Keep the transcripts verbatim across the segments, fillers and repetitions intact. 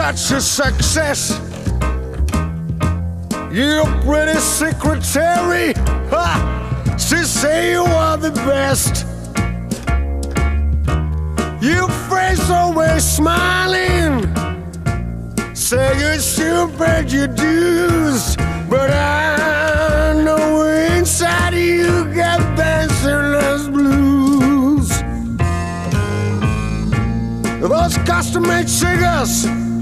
such a success. You're pretty secretary. Ha! She say you are the best. Your face always smiling. Say you should pay your dues, but I know inside you got dancerless blues. Those custom-made cigars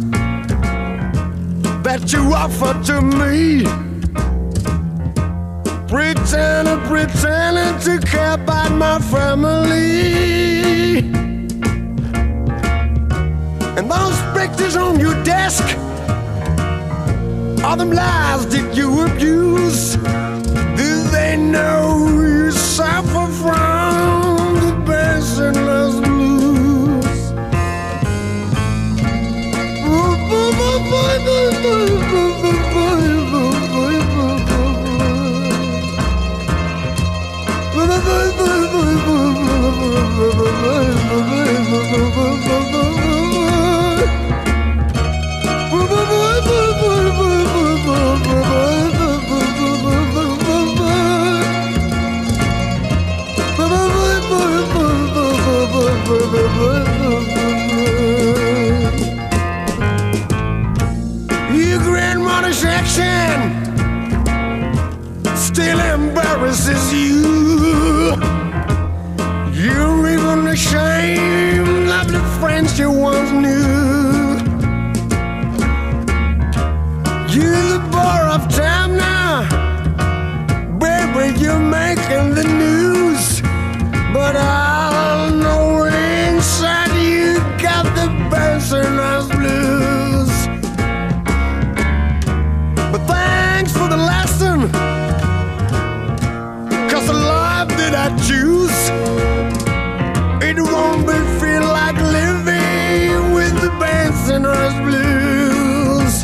that you offer to me, pretending, pretending to care about my family. And those pictures on your desk, all them lies that you abuse, do they know you suffer from the dancerless blues? Your grandmother's accent still embarrasses you. You're even ashamed of the friends you once knew. You're the bore of time now, baby, you're making the news. But I know inside you got the dancerless blues. But thanks for the lesson, 'cause the life that I choose, it won't be feel like living with the dancerless blues.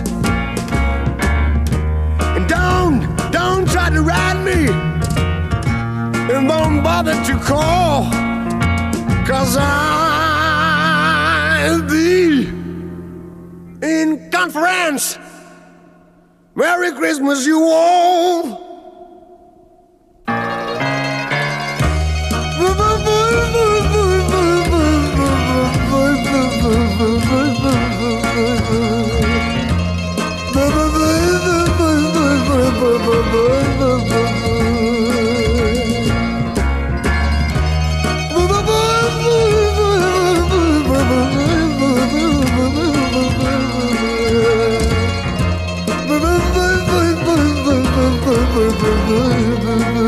And don't, don't try to ride me, and don't bother to call, 'cause I'll be in conference. Merry Christmas, you all. Bye.